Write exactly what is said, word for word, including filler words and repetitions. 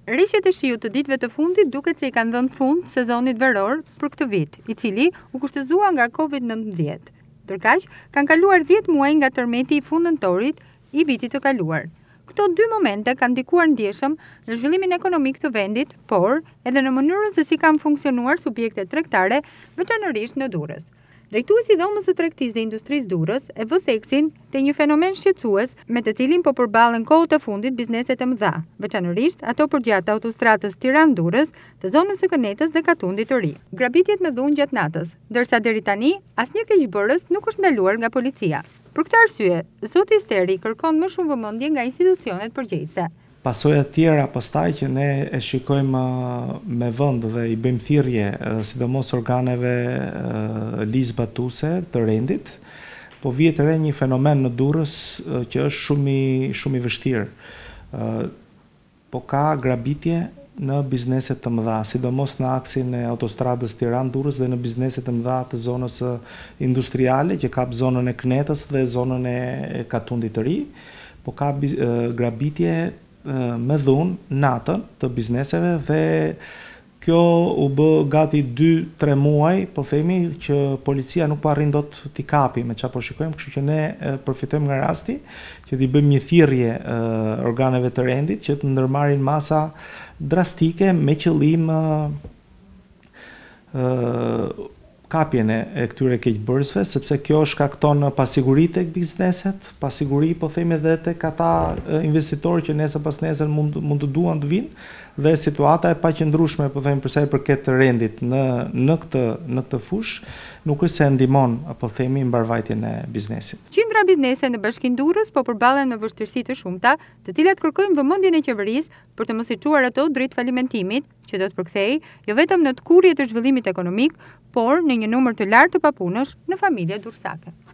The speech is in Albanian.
Rishjet e shiut të ditëve të fundit duket se i kanë dhënë fund sezonit veror për këtë vit, i cili u kushtëzua nga Covid nëntëmbëdhjetë. Ndërkaq, kanë kaluar dhjetë muaj nga tërmeti i fundëntorit i vitit të kaluar. Këto dy momente kanë ndikuar ndjeshëm në zhvillimin ekonomik të vendit, por edhe në mënyrën se si kanë funksionuar subjektet tregtare, veçanërisht në Durrës. Drejtuesi i dhomës së tregtisë dhe industrisë Durrës e vë theksin te një fenomen shqetësues me të cilin po përballen kohët e fundit bizneset e mëdha, veçanërisht ato përgjatë autostradës Tiranë-Durrës, të zonës së Kënetës dhe Katundit të Ri. Grabitjet me dhunë gjatë natës, ndërsa deri tani asnjë keqbërës nuk është ndaluar nga policia. Për këtë arsye, zoti Steri kërkon më shumë vëmendje nga institucionet përgjegjëse. Pasojat tjera pastaj që ne e shikojmë me vend dhe i bëjmë thirrje sidomos organeve ligjzbatuese të rendit, po vjet re një fenomen në Durrës që është shumë i shumë i vështirë. Po ka grabitje në bizneset të mëdha, sidomos në aksin e autostradës Tiranë-Durrës dhe në bizneset të mëdha të zonës industriale që kap zonën e Kënetës dhe zonën e Katundit të Ri, po ka grabitje me dhunë natën të bizneseve dhe kjo u bë gati dy tre muaj, po themi që policia nuk po arrin dot t'i kapi me çfarë po shikojmë, kështu që ne përfitojmë nga rasti që t'i bëjmë një thirrje organeve të rendit që të ndërmarrin masa drastike me qëllim kapjen e këtyre keqbërësve, sepse kjo shkakton pasiguri tek bizneset, pasiguri po themi edhe tek ata investitorë që nesër pas nesër mund mund të duan të vinë, dhe situata e paqëndrueshme po themi për sa i përket rendit në në këtë në këtë fushë nuk është se ndihmon apo themi mbarvajtjen e biznesit. Qindra biznese në Bashkinë Durrës po përballen me vështirësi të shumta, të cilat kërkojnë vëmendjen e qeverisë për të mos i çuar ato drejt falimentimit, që do të përkthejë jo vetëm në të kurrje të zhvillimit ekonomik, por në një numër të lartë të papunësh në familje durrësake.